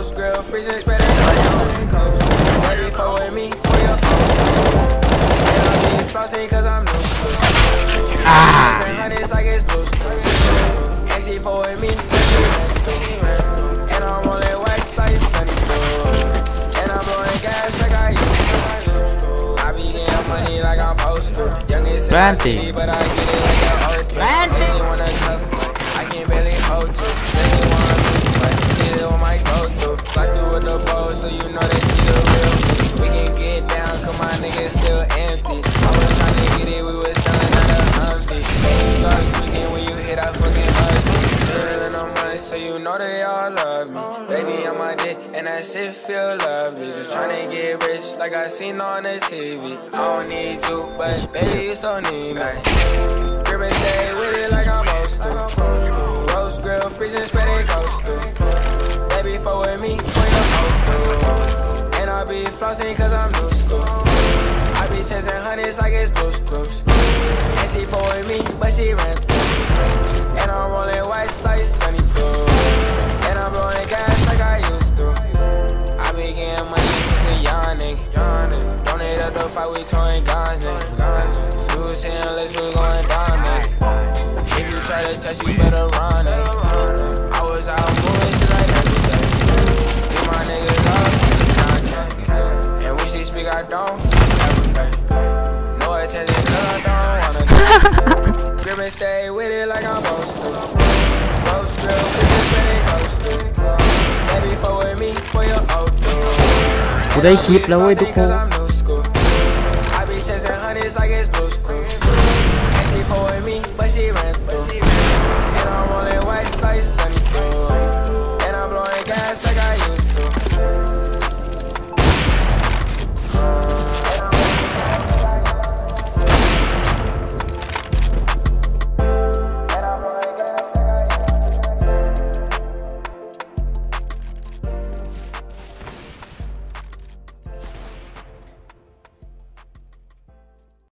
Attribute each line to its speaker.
Speaker 1: Roast grill, freezing, spread it coast. Baby, fuck with me for your and I be flossing cause I'm new school. Hundreds like it's blue school. And she fuck with me, and I'm rolling west like sunny blue. And I'm blowing gas like I used to. I be getting money like I'm supposed to. Youngest in the city, but I get it like an old thing. She wanna tough, I can barely hold to. They wanna be, but see it on my go-through. Slide through with the bow, so you know they see the real me. We can get down, cause my niggas still empty. I was trying to get it, we was selling out of Humpty. Start tweaking when you hit that fucking husky. Living no money, so you know they all love me. Baby, on my dick, and that shit feel lovely. Just trying to get rich, like I seen on the TV. I don't need you, but baby, you so need me. Grip and stay with it like I'm supposed to. Roast grill, freezing, spread it coastal. Baby, fuck with me for your host. And I be flossing cause I'm new school. I be chasing hundreds like it's Blue's Clues. And she fuck with me, but she ran through. And I'm rolling whites like sunny blue. And I'm blowing gas like I used to. I be getting money since a young nigga. Donate up the fight, we touring guns, nigga. You was saying unless we going down, nigga. If you try to touch, you better run, nigga. I was out moving shit like every day. Give my niggas love, and when she speak, I don't ever pay. No attention, cause I don't wanna grip and stay with it like I'm supposed to. Roast grill, freaking stay coastal. Baby, fuck with me for your old dude.
Speaker 2: กูได้คลิปแล้วเว้ยทุกคน